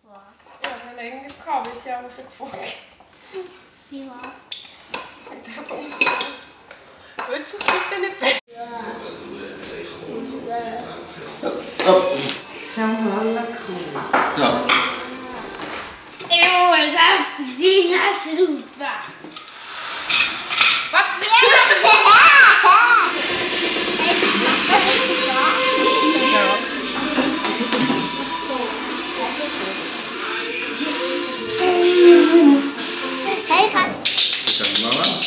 Ja, wir haben länger gehabt, bis sie auch rausgefunden. Wie was? Ich habe umgekehrt. Willst du es bitte nicht weg? Ja. Schau mal, cool. Ja. Eu exato, vi na chuva. Hey, Pat. Schau mal an.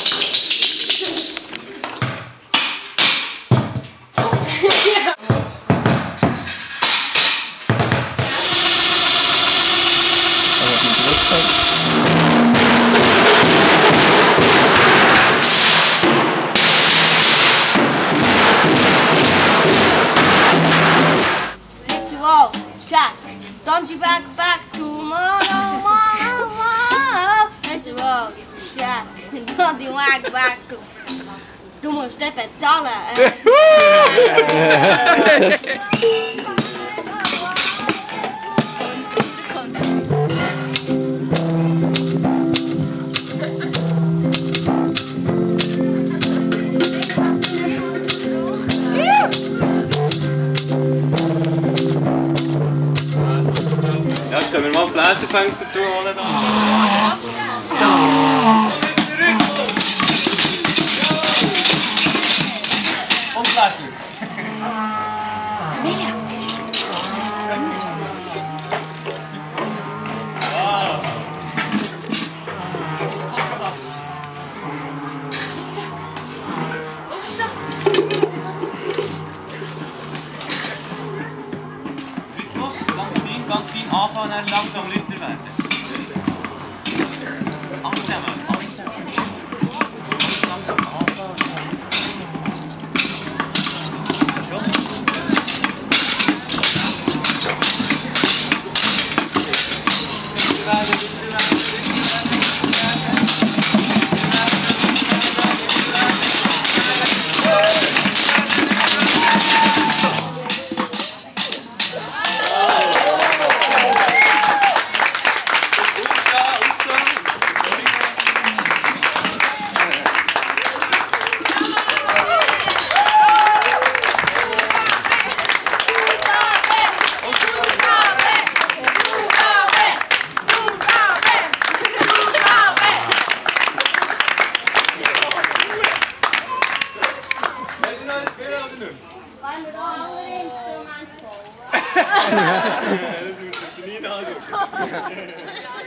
Jack, don't you back tomorrow, Let's roll, Jack, don't you back. Du musst nicht bezahlen. Ja, jetzt können wir mal Bläserfenster dazu holen. Und Bläser. Wow. Ganz fein anfangen, dann langsam lauter werden. Langsam anfangen. Weil wir da andere Instrumente Das muss ich nie nachschauen.